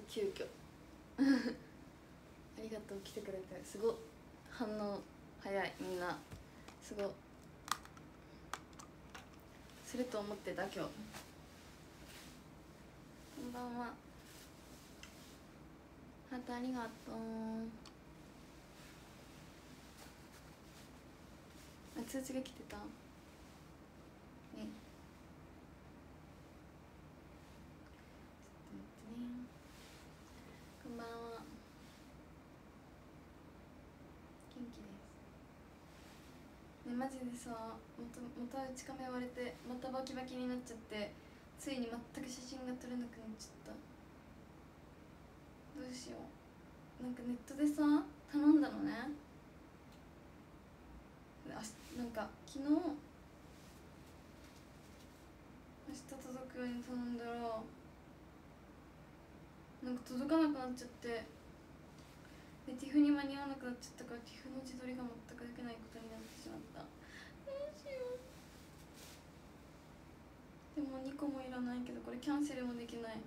急遽ありがとう、来てくれて。すごい反応早い、みんなすごい。すると思ってた今日。こんばんは、ハートありがとう。あ、通知が来てたね。こんばんは、元気ですね。マジでさ、また内カメ割れて、またバキバキになっちゃって、ついに全く写真が撮れなくなっちゃった。どうしよう。なんかネットでさ頼んだのね。なんか昨日、明日届くように頼んだらなんか届かなくなっちゃって、でティフに間に合わなくなっちゃったから、ティフの自撮りが全くできないことになってしまった。どうしよう。でも2個もいらないけど、これキャンセルもできない。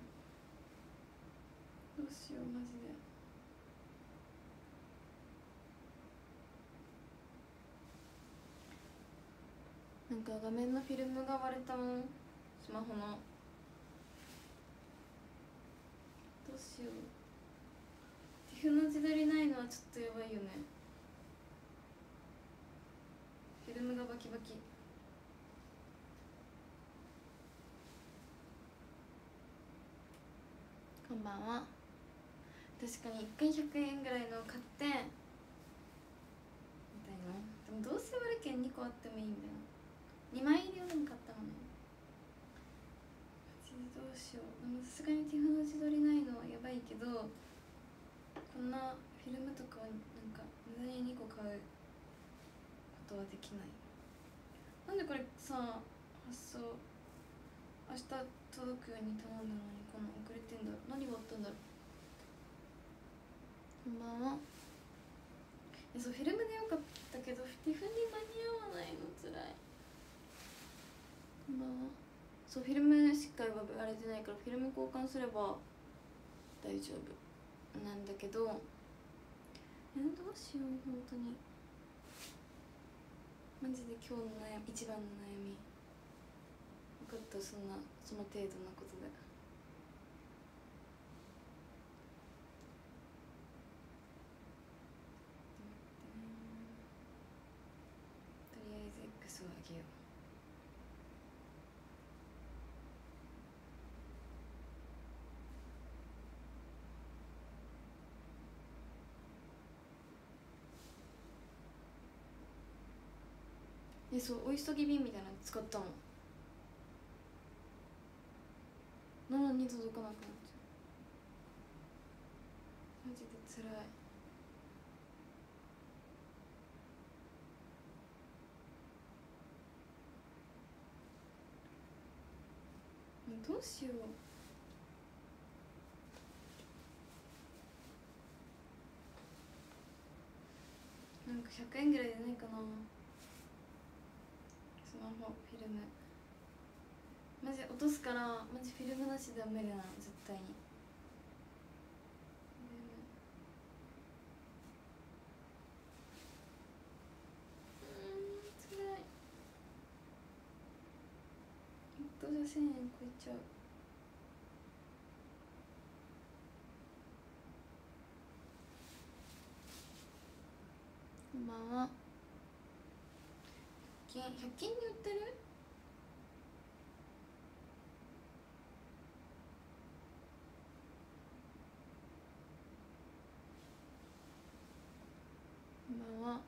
どうしようマジで。なんか画面のフィルムが割れたもん、スマホの。どうしよう。ティフの自撮りないのはちょっとやばいよね。フィルムがバキバキ。こんばんは。確かに1回100円ぐらいのを買ってみたいな。でもどうせ割るけん2個あってもいいみたいな。2枚入りをでも買ったのね。マジでどうしよう。でもさすがにティフの自撮りないのはやばいけど、こんなフィルムとかをなんか無駄に2個買うことはできない。なんでこれさ、発送明日届くように頼んだのにこの遅れてんだろう。何があったんだろう。こんばんは。そう、フィルムでよかったけどティフに間に合わないのつらい。こんばんは。そう、フィルムしっかり割れてないから、フィルム交換すれば大丈夫なんだけど、どうしよう本当に。マジで今日の一番の悩み。分かった、その程度のことで。とりあえず X をあげよう。そう、お急ぎ便みたいなの使ったのなのに届かなくなっちゃう。マジでつらい。どうしよう。なんか100円ぐらいでないかな。スマホフィルムマジ落とすから、マジフィルムなしでは無理なの絶対に。つらい。じゃ1000円超えちゃう。こんばんは。100均に売ってる。こんばんは。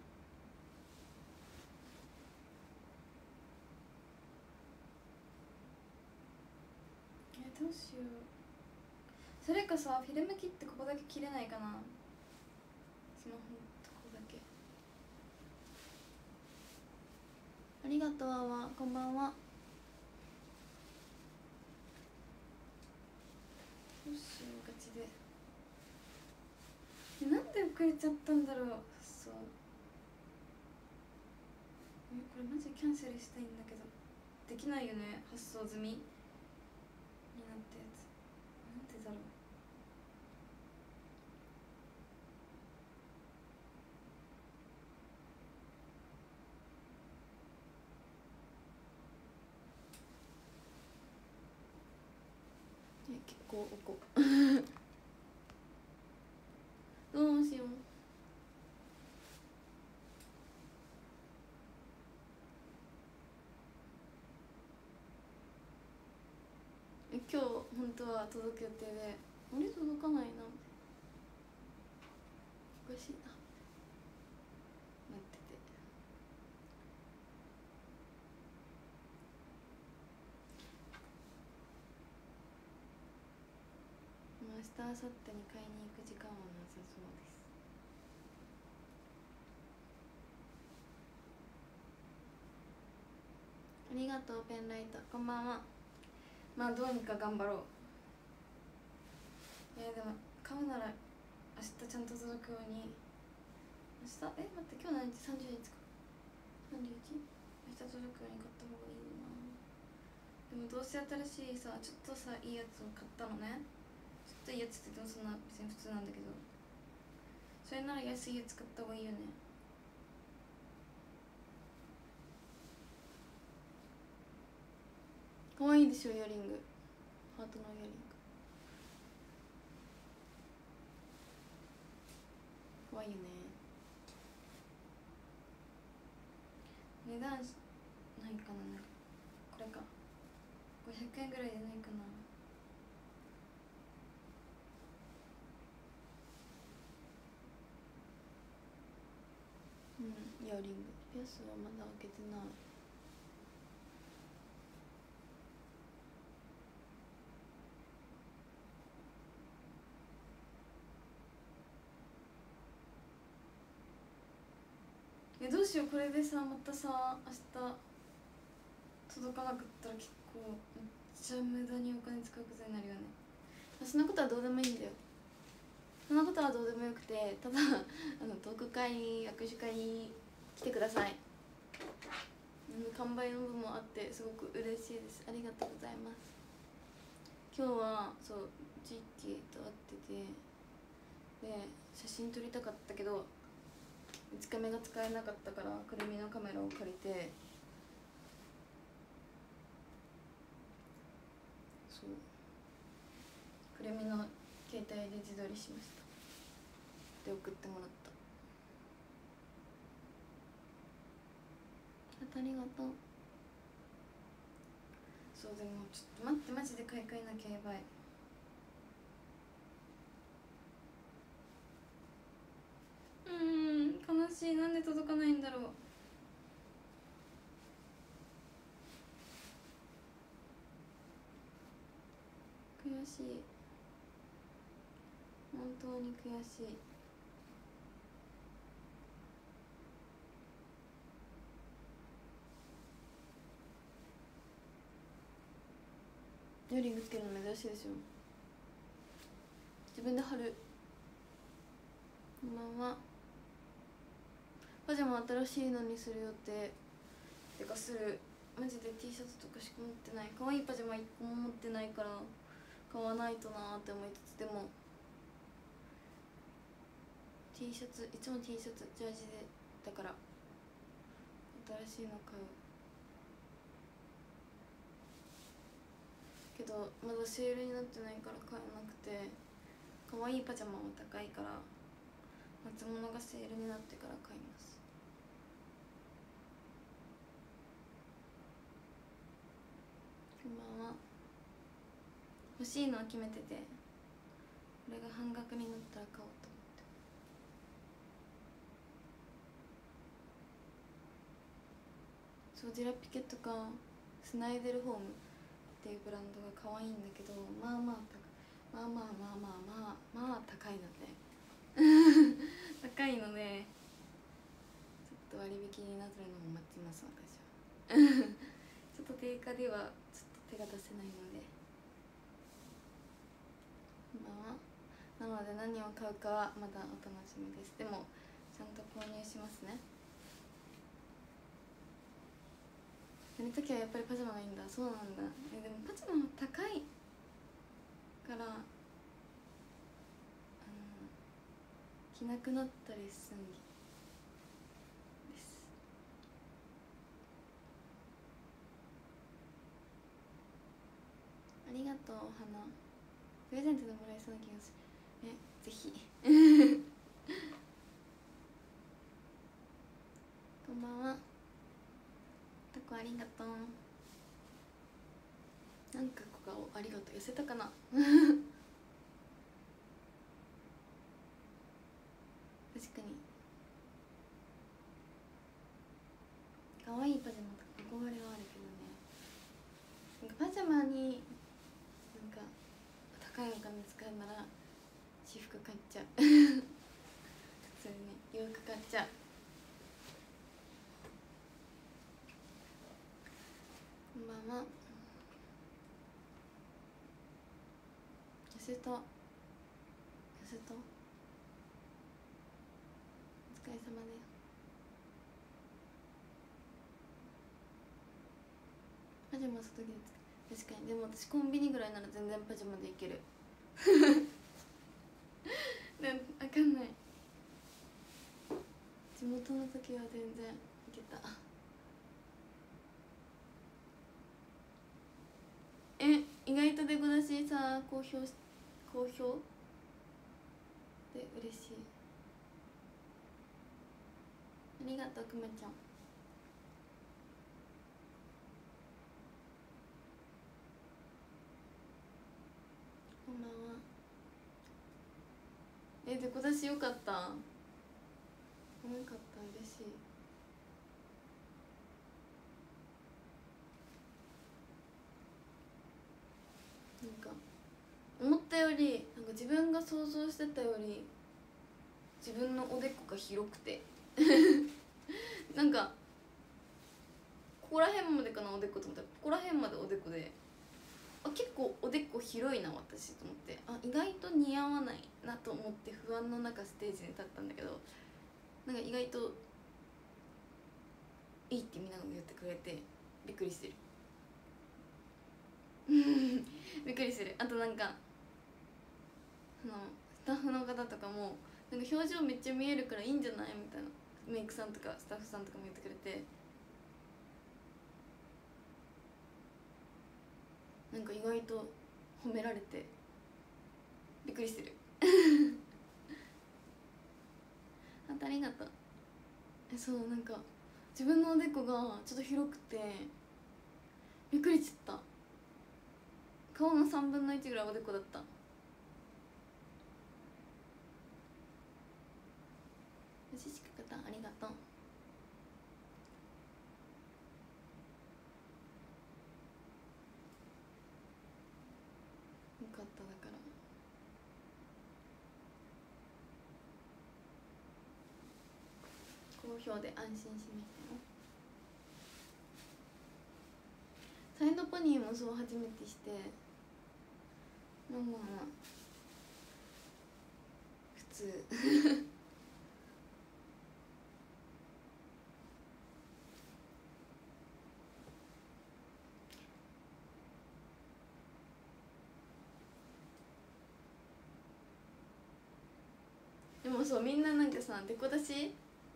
どうしよう。それかさ、フィルム切ってここだけ切れないかな。スマホのとこだけ。ありがとう。あわ、こんばんは。どうしようガチで。なんで遅れちゃったんだろう。そう、これマジキャンセルしたいんだけどできないよね。発送済みになったやつ。なんでだろう。 こうこうどうしよう。今日本当は届く予定で、あれ届かないな、おかしいななってて、明日明後日に買いに行く時間はなさそうです。ありがとうペンライト、こんばんは。まあどうにか頑張ろう。でも買うなら明日ちゃんと届くように。明日待って今日何日？30日か。31？明日届くように買った方がいいな。でもどうせ新しいさ、ちょっとさいいやつを買ったのね。ちょっといいやつって言ってもそんな別に普通なんだけど、それなら安いやつ買った方がいいよね。かわいいでしょイヤリング、ハートのイヤリングかわいいよね。値段ないかな、なんかこれか500円ぐらいでないかな。イヤリングピアスはまだ開けてない。どうしよう、これでさまたさ明日届かなかったら結構めっちゃ無駄にお金使うことになるよね。そんなことはどうでもいいんだよ。そんなことはどうでもよくて、ただトーク会握手会に来てください。完売の部もあってすごく嬉しいです。ありがとうございます。今日はそうジッキーと会ってて、で写真撮りたかったけど5日目が使えなかったからくるみのカメラを借りて、そうくるみの携帯で自撮りしました。で送ってもらった。ありがとう。そうでもちょっと待って、マジで買い替えなきゃやばい。悲しい。なんで届かないんだろう。悔しい、本当に悔しい。イヤリングつけるの珍しいでしょ。自分で貼る。こんばんは。パジャマ新しいのにする予定てかする。マジで T シャツとかしか持ってない。可愛いパジャマ1個も持ってないから買わないとなーって思いつつ、でも T シャツいつも T シャツジャージでだから新しいの買うけどまだセールになってないから買えなくて、可愛いパジャマは高いから夏物がセールになってから買います。こんばんは。欲しいのは決めてて、これが半額になったら買おうと思って。そうジェラピケとかスナイデルホームっていうブランドが可愛いんだけど、まあまあ高いので高いのでちょっと割引になるのを待ちます私はちょっと定価ではちょっと手が出せないので、まあなので何を買うかはまだお楽しみです。でもちゃんと購入しますね。寝るときはやっぱりパジャマがいいんだ。そうなんだ。でもパジャマも高いから着なくなったりすんです。ありがとうお花。 プレゼントでもらえそうな気がする。ぜひこんばんは。タコありがとう。なんか小顔ありがとう。痩せたかな確かに可愛いパジャマとか憧れはあるけどね。なんかパジャマになんか高いお金使うなら私服買っちゃう普通に洋服買っちゃう。こんばんは。痩せたお疲れ様です。パジャマ外着で確かに。でも私コンビニぐらいなら全然パジャマでいけるわかんない。地元の時は全然いけた。意外とデコ出しさ好評で嬉しい。ありがとうくまちゃん。こんばんは。デコ出しよかった。よかった、嬉しい。なんか思ったよりなんか自分が想像してたより自分のおでこが広くてなんかここら辺までかなおでこと思ったらここら辺までおでこで、結構おでこ広いな私と思って、意外と似合わないなと思って不安の中ステージに立ったんだけど、なんか意外といいってみんなが言ってくれてびっくりしてるびっくりする。あとなんかスタッフの方とかもなんか表情めっちゃ見えるからいいんじゃないみたいな、メイクさんとかスタッフさんとかも言ってくれて、なんか意外と褒められてびっくりしてるありがとう。そうなんか自分のおでこがちょっと広くてびっくりしちゃった。顔の3分の1ぐらいおでこだった。優しく方ありがとう。よかっただから。好評で安心しましたよ。サイドポニーもそう初めてして、まあ普通でもそうみんななんかさデコ出し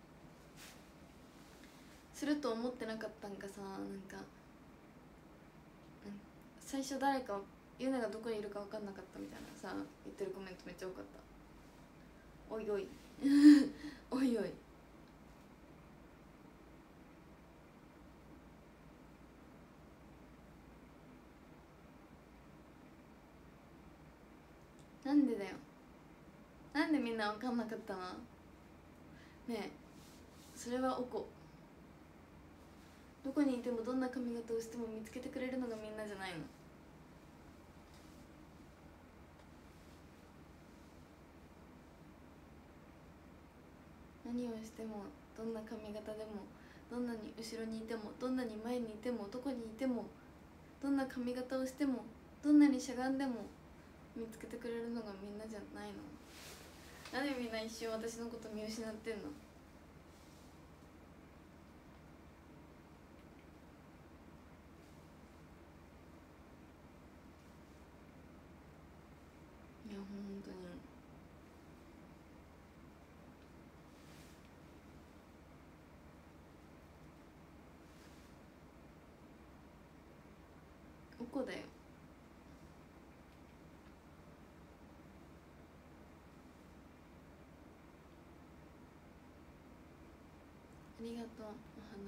すると思ってなかったんかさ、なんか最初誰かユナがどこにいるか分かんなかったみたいなさ言ってるコメントめっちゃ多かった。おいおいおいおい。なんでだよ。なんでみんな分かんなかったのねえ。それはおこ。どこにいてもどんな髪型をしても見つけてくれるのがみんなじゃないの。何をしてもどんな髪型でもどんなに後ろにいてもどんなに前にいてもどこにいてもどんな髪型をしてもどんなにしゃがんでも見つけてくれるのがみんなじゃないの。なんでみんな一瞬私のこと見失ってんの。いや本当におこだよ。 りがとうお花。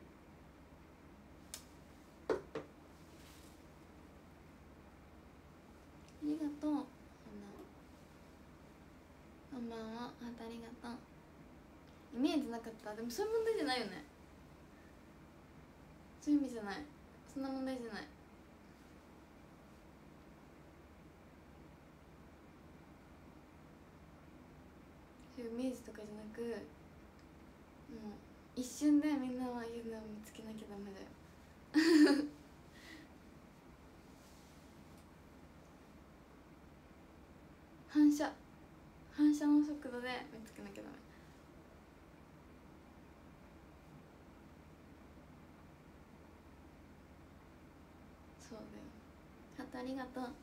ありがとうお花。こんばんは。ありがとう。イメージなかった。でもそういう問題じゃないよね。そういう意味じゃない。そんな問題じゃない。そういうイメージとかじゃなく、もう一瞬でみんなは言うのを見つけなきゃダメだよ。反射の速度で見つけなきゃダメ。そうだよ。ハートありがとう。なん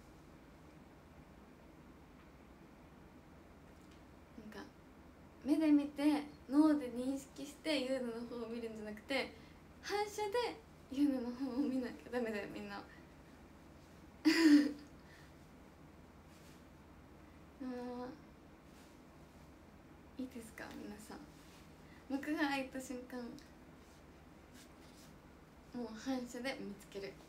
か目で見て脳で認識してユーノの方を見るんじゃなくて、反射でユーノの方を見なきゃダメだよみんな。いいですか皆さん。幕が開いた瞬間もう反射で見つける。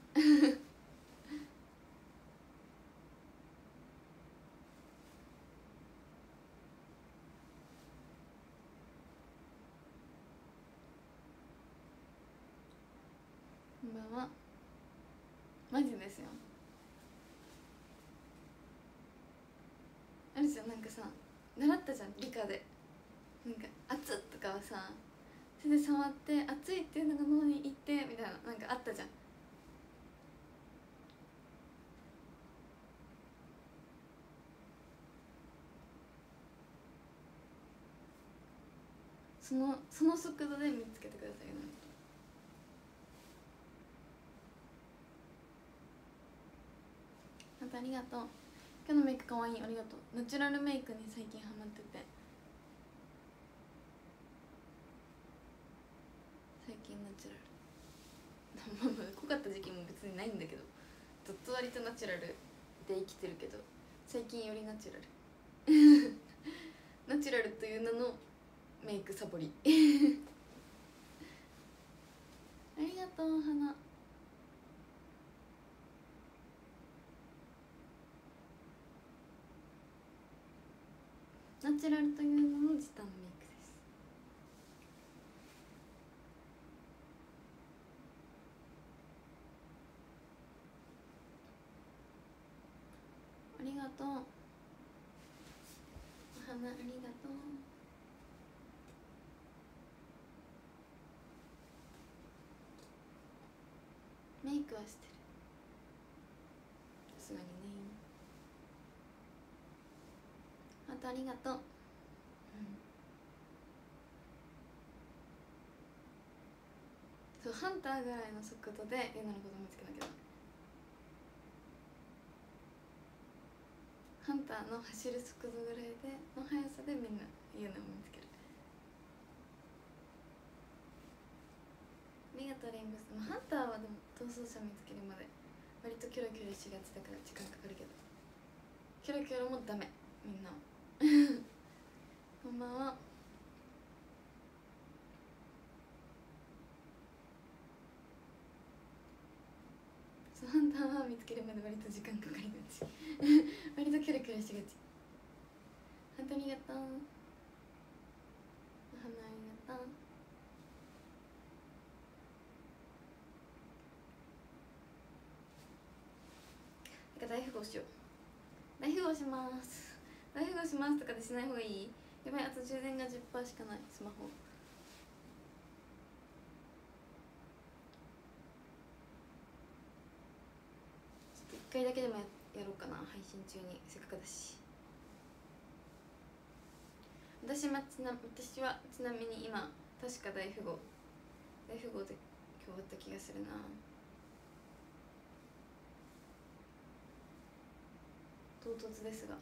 こんばんは。マジですよ。あるじゃん、なんかさ習ったじゃん理科で。なんか熱っとかはさ手で触って熱いっていうのが脳にいってみたいな、なんかあったじゃん。その速度で見つけてくださいよ。ありがとう。今日のメイクかわいい。ありがとう。ナチュラルメイクに最近ハマってて、最近ナチュラルまあ濃かった時期も別にないんだけど、ずっと割とナチュラルで生きてるけど、最近よりナチュラルナチュラルという名のメイクサボりありがとう花。ナチュラルという名の時短メイクです。ありがとうお花。ありがとう。メイクはしてる、さすがにね。ありがとう。そう、ハンターぐらいの速度でユナのこと見つけなきゃ。ハンターの走る速度ぐらいでの速さでみんなユナを見つける。ありがとうレインボース。ハンターはでも逃走者見つけるまで割とキョロキョロしがちだから時間かかるけど、キョロキョロもダメみんなこんばんは。ハンターは見つけるまで割と時間かかりがち割とキョロキョロしがち。ハンターありがとう。お花ありがとう。なんか大富豪しよう。大富豪します。大富豪しますとかでしない方がいい。やばい、あと充電が 10% しかない。スマホちょっと1回だけでもやろうかな、配信中に。せっかくだし。私はちなみに今確か大富豪で今日終わった気がするな。唐突ですが、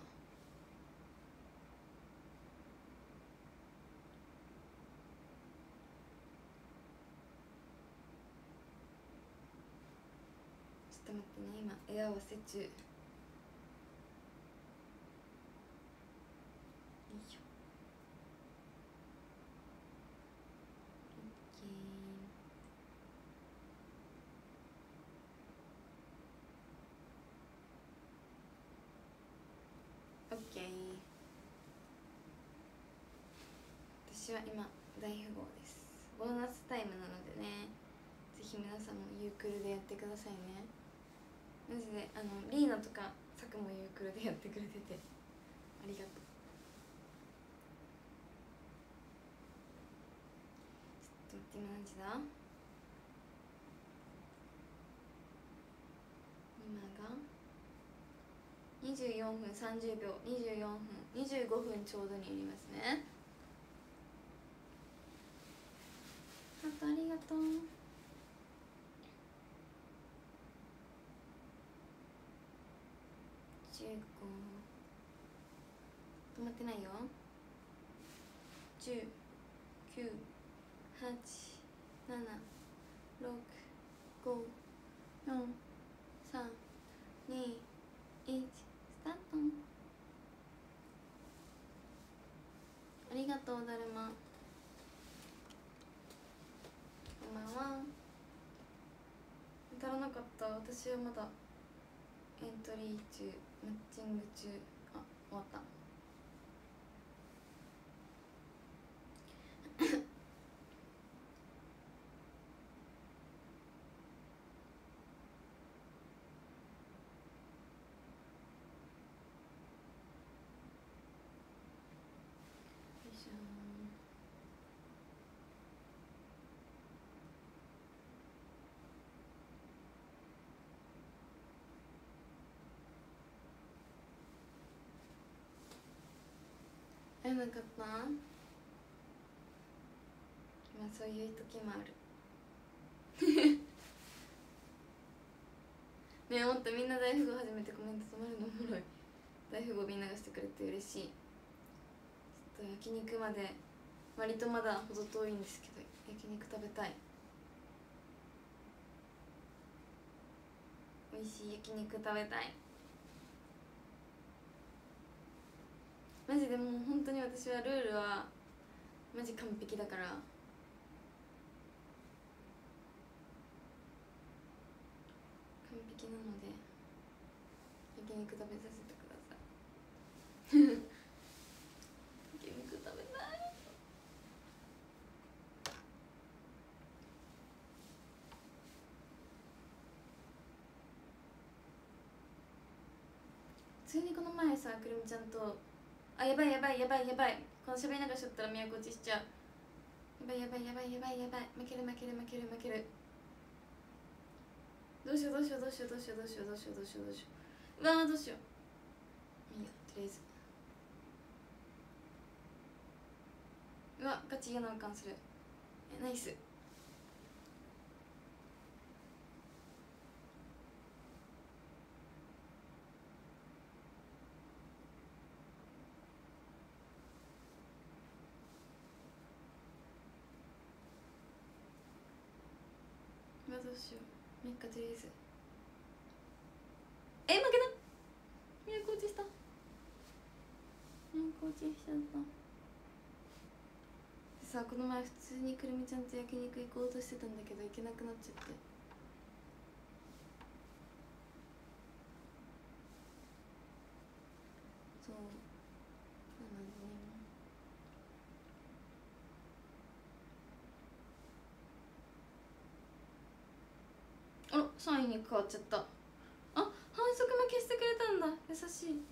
ちょっと待ってね、今絵合わせ中。よいしょ。 オッケー。私は今大富豪です。ボーナスタイムなのでね、ぜひ皆さんもユークルでやってくださいね。マジでリーナとかサクもユークルでやってくれててありがとう。ちょっと待って、今何時だ。今が24分30秒、24分25分ちょうどになりますね。あとありがとう。15止まってないよ。10、9、8、7、6、5、4、3、2、1スタート。ありがとうだるま。こんばんは。当たらなかった。私はまだエントリー中、マッチング中。あ、終わった。会えなかった。まあそういう時もある。ねえ、もっとみんな大富豪始めてコメント止まるのおもろい。大富豪みんながしてくれて嬉しい。ちょっと焼肉まで割とまだ程遠いんですけど、焼肉食べたい。美味しい焼肉食べたい。マジでもう本当に私はルールはマジ完璧だから、完璧なので焼肉食べさせてください。焼肉食べたい。普通にこの前さ、くるみちゃんとあ、やばいやばいやばいやばい、この喋りながらしちゃったら都落ちしちゃう。やばいやばいやばいやばいやばい、負ける負ける負ける負ける。どうしようどうしようどうしようどうしようどうしようどうしようどうしようどうしよう。うわーどうしよう。いいや、とりあえず。うわ、ガチ嫌な予感する。ナイス。うわ、どうしよう。3日とりあえず。負けた。都落ちした。都落ちしちゃった。でさ、この前普通にくるみちゃんと焼肉行こうとしてたんだけど行けなくなっちゃって。そうなのでね。あら、3位に変わっちゃった。あ、反則も消してくれたんだ。優しい。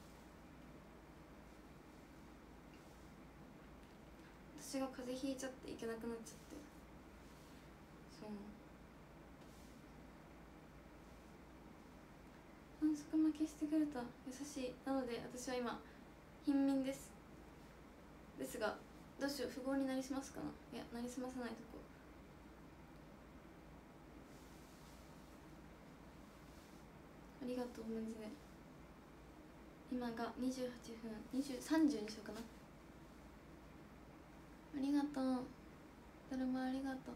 私が風邪ひいちゃって行けなくなっちゃって。そう、反則も消してくれた。優しい。なので私は今貧民です。ですがどうしよう、富豪になりすますかな。いや、なりすまさないとこ。ありがとうマジで。今が28分30にしようかな。ありがとうだるま、ありがとう。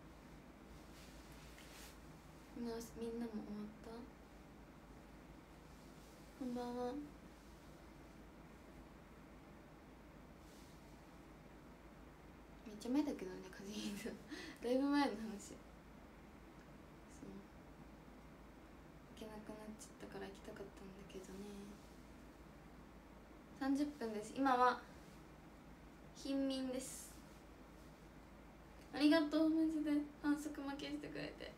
みんなも終わった。 んばんは。めっちゃ前だけどね、風邪ひいただいぶ前の話。そう、行けなくなっちゃったから行きたかったんだけどね。30分です。今は貧民です。ありがとう、マジで反則負けしてくれて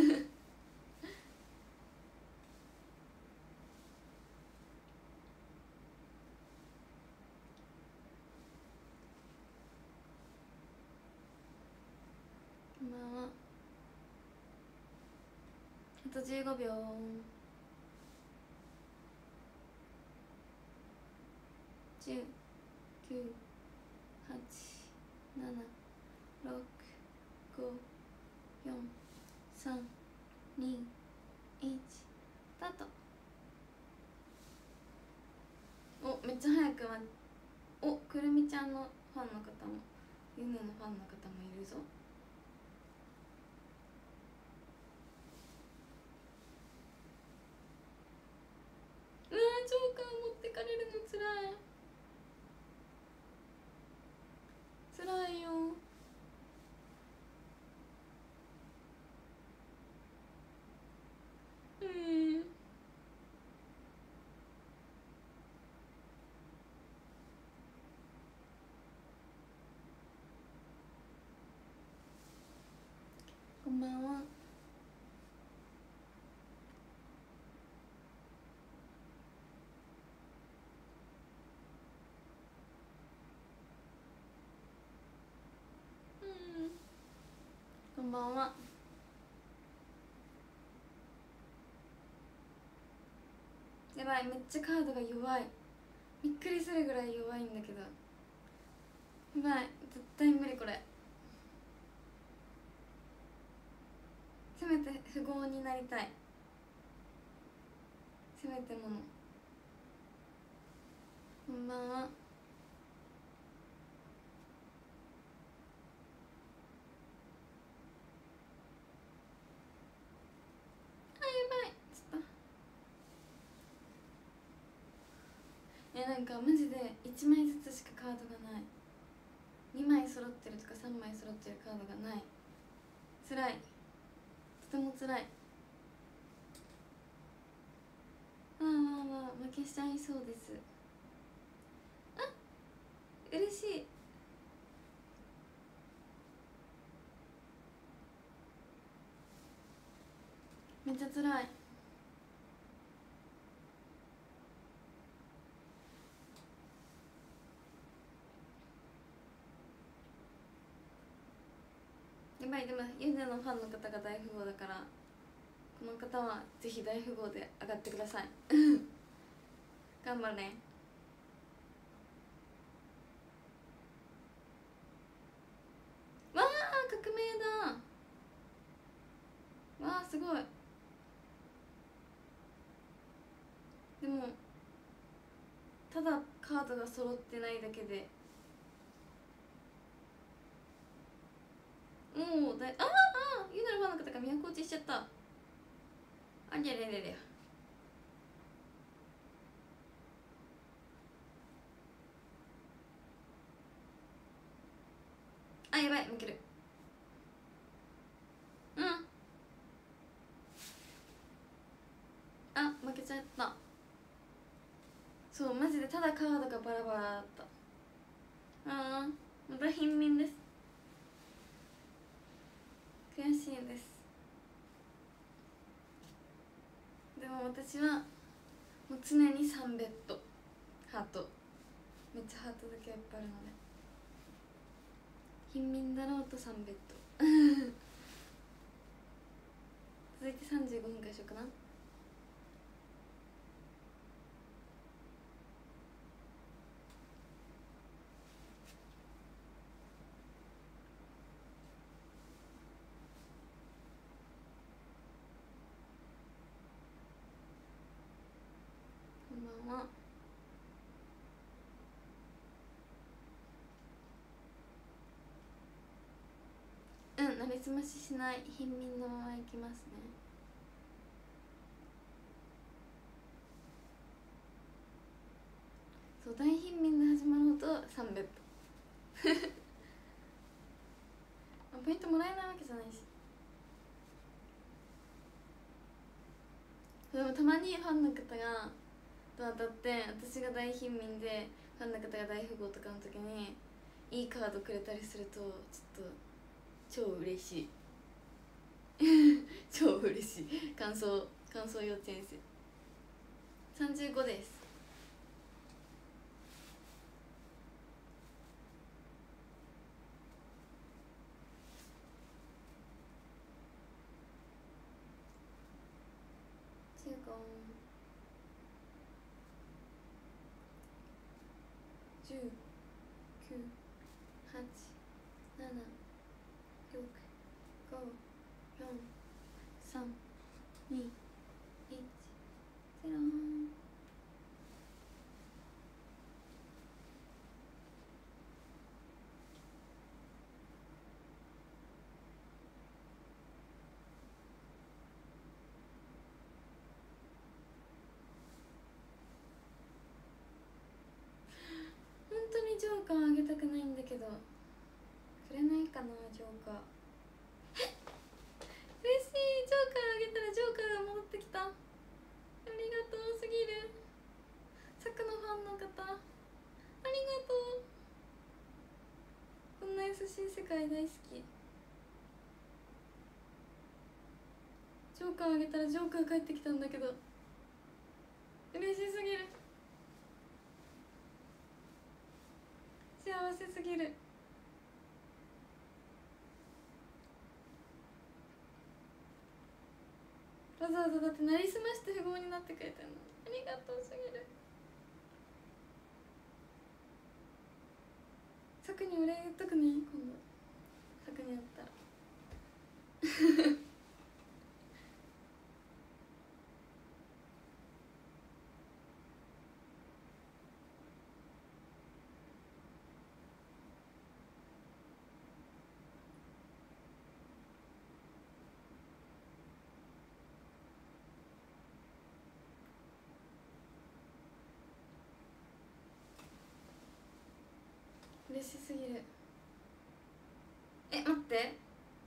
こんばんは。あと15秒。10、9、8、7、6、5、4、3、2、1、スタート。お、めっちゃ早くお、くるみちゃんのファンの方もゆぬのファンの方もいるぞ。うわー、ジョーカー持ってかれるのつらい。つらいよ。こんばんは。こんばんは。やばい、めっちゃカードが弱い。びっくりするぐらい弱いんだけど、やばい、絶対無理これ。せめて富豪になりたい。せめてもの。こんばんは。いや、なんかマジで1枚ずつしかカードがない。2枚揃ってるとか3枚揃ってるカードがない。つらい、とてもつらい。わあわあわあ、負けしちゃいそうです。あ、嬉しい。めっちゃつらい。やばい、でもユンデのファンの方が大富豪だから、この方はぜひ大富豪で上がってください頑張れね。わあ、革命だ。わあ、すごい。でもただカードが揃ってないだけでもうユナのファンの方が都落ちしちゃった。ありゃりゃりゃりゃ。あ、やばい、負ける。あ、負けちゃった。そう、マジでただカードがバラバラだった。また貧民です。悔しいです。でも私はもう常に3ベッドハート、めっちゃハートだけいっぱいあるので、貧民だろうと3ベッド続いて35分からしようかな。こんばんは。なりすまししない貧民のままいきますね。 3ベッドポイントもらえないわけじゃないし。でもたまにファンの方がと当たって私が大貧民でファンの方が大富豪とかの時にいいカードくれたりするとちょっと超嬉しい超嬉しい。感想幼稚園生35です。10、9、8、7、6、5、4、3、2、1、0。本当にジョーカーあげたくないんだけどくれないかな。ジョーカー嬉しい。ジョーカーあげたらジョーカーが戻ってきた。ありがとうすぎる。サクのファンの方ありがとう。こんな優しい世界大好き。ジョーカーあげたらジョーカー帰ってきたんだけど嬉しすぎる。幸せすぎる。わざわざだってなりすまして富豪になってくれたの。ありがとうすぎる。サクにお礼言っとくね。今度サクに会ったら嬉しすぎる。待って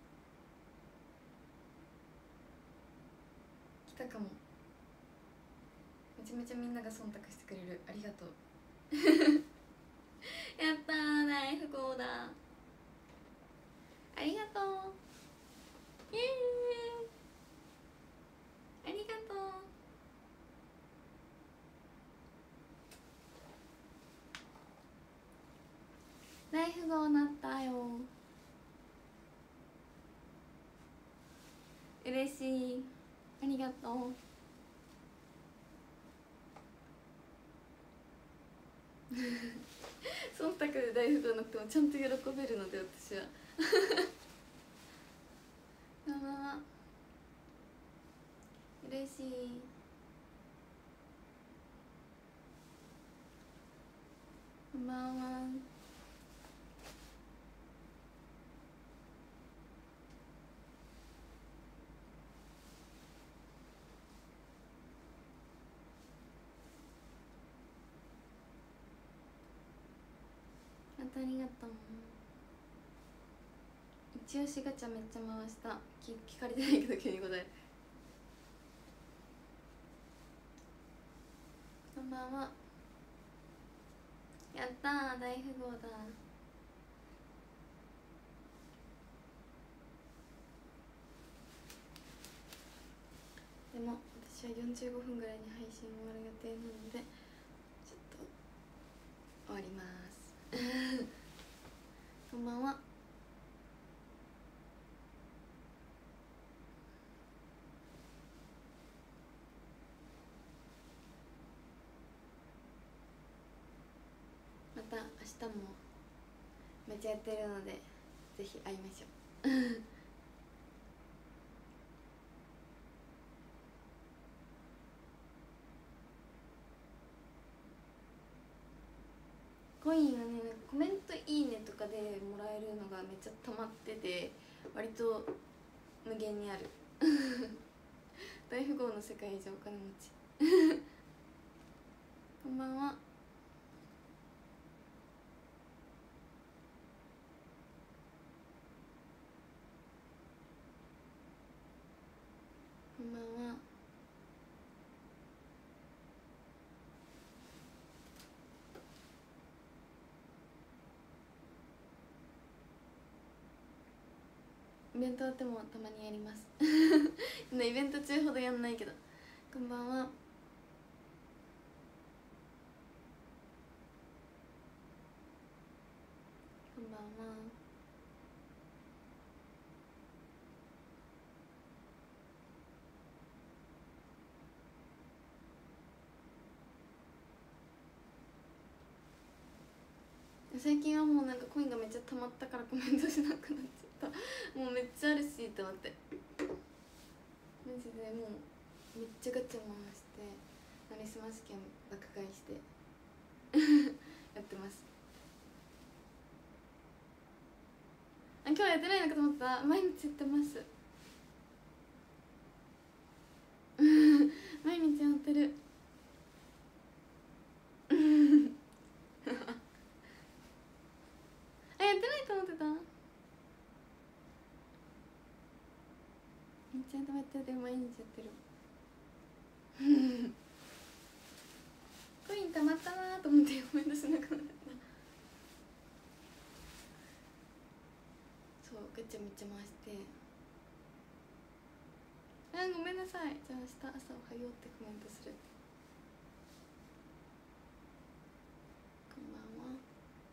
来たかも。めちゃめちゃみんなが忖度してくれる。ありがとうやったー大富豪だ。ありがとう。イエーイありがとう。大富豪なったよ。嬉しい。ありがとう忖度で大富豪なくてもちゃんと喜べるので私はまあまあまあ嬉しい。こんばんは。ありがとう。一押しガチャめっちゃ回した。聞かれてないけど急に答え。こんばんは。やったー大富豪だ。でも私は45分ぐらいに配信終わる予定なのでちょっと終わりますこんばんは。また明日もめっちゃやってるのでぜひ会いましょうコインはね、コメントいいねとかでもらえるのがめっちゃ溜まってて割と無限にある大富豪の世界以上お金持ちこんばんは。 イベントあってもたまにやりますイベント中ほどやんないけど。こんばんは。こんばんは。最近はもうなんかコインがめっちゃ溜まったからコメントしなくなっちゃったもうめっちゃあるしって思って、マジでもうめっちゃガチャ回してなりすま試験爆買いしてやってます。あ、今日やってないのかと思った。毎日やってます毎日やってるあ、やってないと思ってた。めっちゃやってる。毎日やってるコインたまったなと思ってコメントしなくなった。そうガチャめっちゃ回して、あ、ごめんなさい。じゃあ明日朝おはようってコメントする。こんばんは。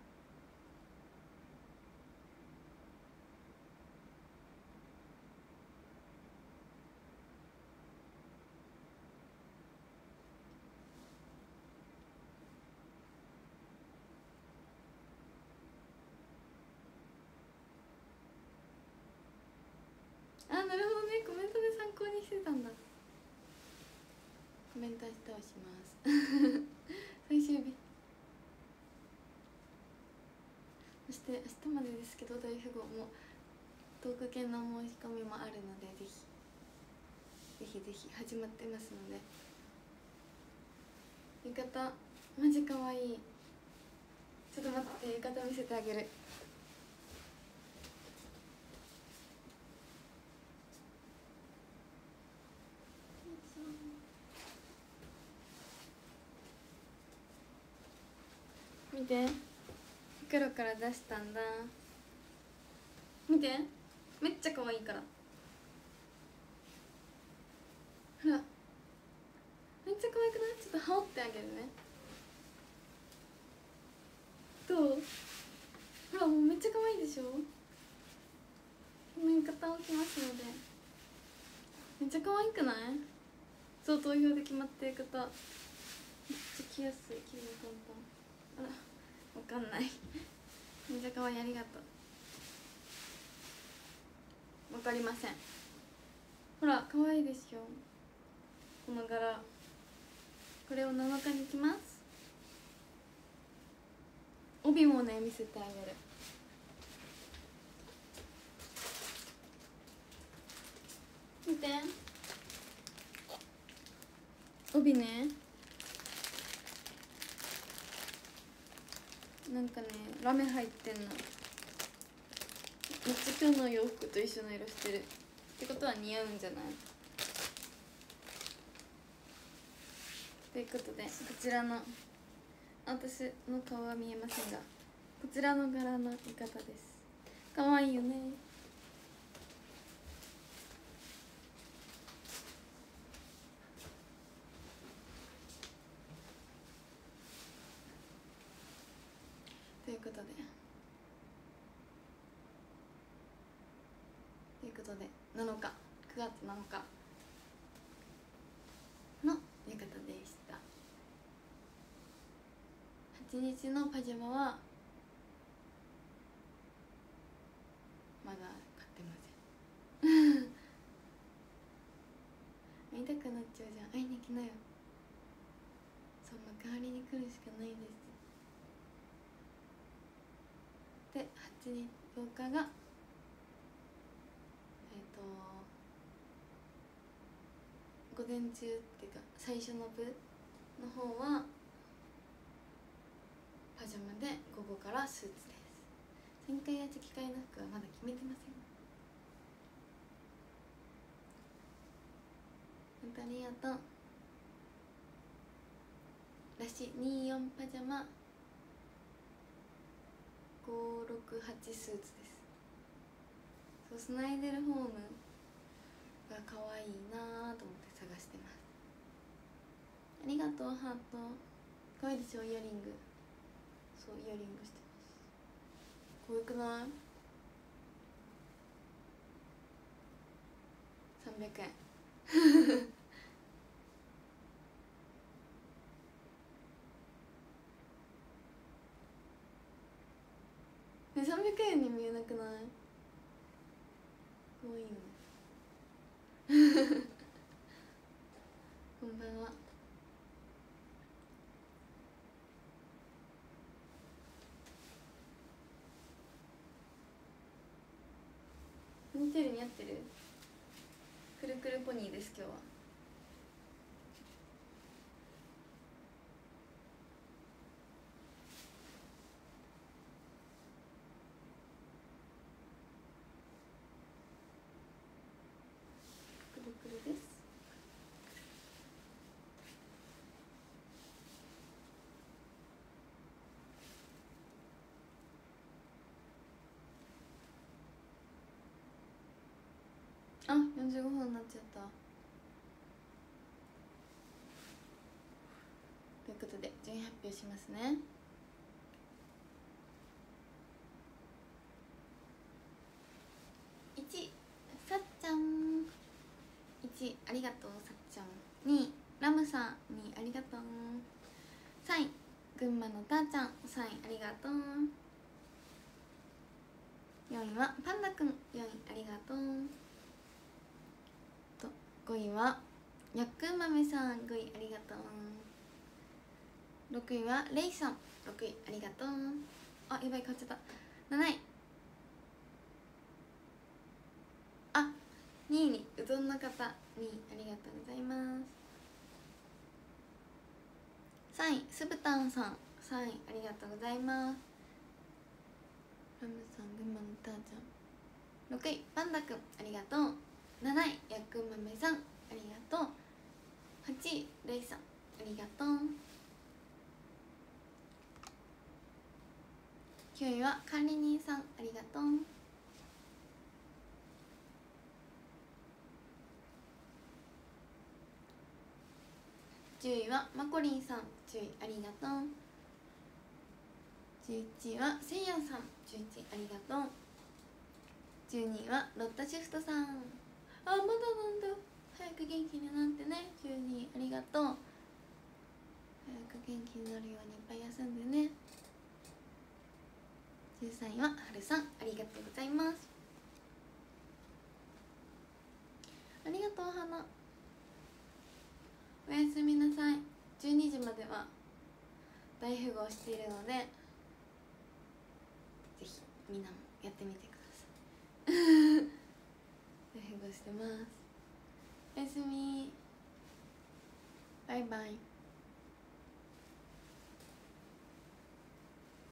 あ、なるほどね。コメントで参考にしてたんだ。コメント明日はします最終日。そして明日までですけど、大富豪も10日券の申し込みもあるので、ぜひ始まってますので。浴衣マジかわいい。ちょっと待って、浴衣見せてあげる。見て、袋から出したんだ。見て、めっちゃ可愛いから。ほら、めっちゃ可愛くない？ちょっと羽織ってあげるね。どう？ほら、もうめっちゃ可愛いでしょ。この浴衣を着ますので、めっちゃ可愛くない？そう、投票で決まってる方、めっちゃ着やすい。着るの簡単。あら、わかんないめっちゃ可愛い。ありがとう。わかりません。ほら、可愛いでしょこの柄。これを7日に着ます。帯もね、見せてあげる。見て、帯ね、なんかね、ラメ入ってんの。めっちゃ今日の洋服と一緒の色してるってことは似合うんじゃない？ということで、こちらの、私の顔は見えませんが、こちらの柄の浴衣です。かわいいよね。ということで7日、9月7日の浴衣でした。8日のパジャマはまだ買ってません会いたくなっちゃうじゃん。会いに来なよ。そんな代わりに来るしかないです。で、8日、8日が午前中っていうか最初の部の方はパジャマで、午後からスーツです。前回や着替えの服はまだ決めてません。本当にありがとう。らし24パジャマ568スーツです。 そうスナイデルホームが可愛いなと思って探してます。ありがとうハート。可愛いでしょイヤリング。そうイヤリングしてます。可愛くない？300円ね、300円に見えなくない？可愛いよねこんばんは。ポニーテール似合ってる？くるくるポニーです今日は。くるくるです。あ、45分になっちゃった。ということで順位発表しますね。1位さっちゃん。1位ありがとうさっちゃん。2位ラムさん。2位ありがとう。3位群馬のたーちゃん。3位ありがとう。4位はパンダくん。4位ありがとう。5位はやっくんまめさん。5位ありがとう。6位はレイさん。6位ありがとう。あ、やばい買っちゃった。7位2位にうどんの方。2位ありがとうございます。3位すぶたんさん。3位ありがとうございます。ラムさん、群馬のたーちゃん。6位パンダくん。ありがとう。7位やっくんまめさん。ありがとう。8位レイさん。ありがとう。9位は管理人さん。ありがとう。10位はまこりんさん。10位ありがとう。11位はせいやんさん。11位ありがとう。12位はロッタシフトさん。あ、まだなんだ。早く元気になってね。12位ありがとう。早く元気になるようにいっぱい休んでね。13位ははるさん。ありがとうございます。ありがとう花。おやすみなさい。12時までは大富豪しているのでぜひみんなもやってみてください大富豪してます。おやすみ。バイバイ。